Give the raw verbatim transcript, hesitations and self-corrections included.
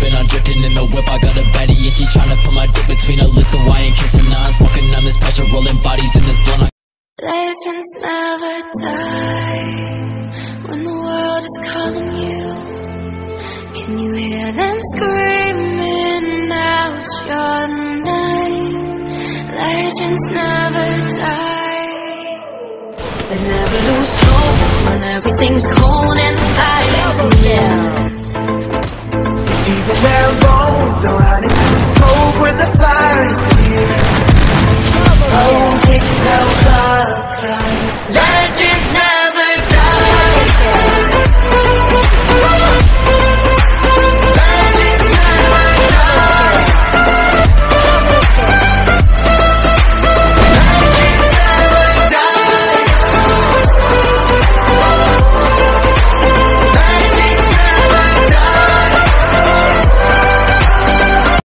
slipping, I'm drifting in the whip. I got a baddie, yeah, she tryna put my dick between her lips, so I ain't kissing. Now I'm smoking on this pressure, rolling bodies in this blunt. Legends never die when the world is calling you. Can you hear them screaming out your name? Legends never die. They never lose hope when everything's cold and silent.